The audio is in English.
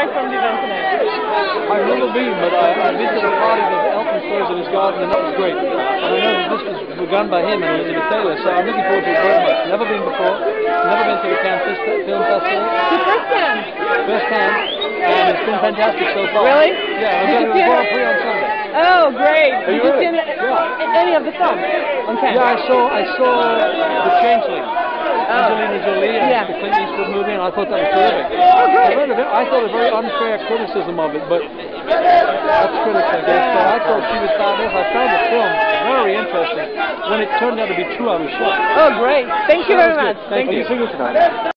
expect from the event tonight? I've never been, but I visited a party that Elton throws in his garden, and that was great. And I know that this was begun by him in a tailor, so I'm looking forward to it very much. Never been before, never been to the Cannes Film Festival. The first time? First time, and it's been fantastic so far. Really? Yeah, I'm going to the Grand Prix on Sunday. Oh, great. Are you Did ready? you see any of the films? Okay. Yeah, I saw The Changeling. Angelina Jolie and Yeah. the Clint Eastwood movie, and I thought that was terrific. Oh, great. I thought a very unfair criticism of it, but that's critics, I guess. So I thought she was fabulous. I found the film very interesting when it turned out to be 2 hours short. Oh, great. Thank you very much. Thank you. you. Are you singing tonight?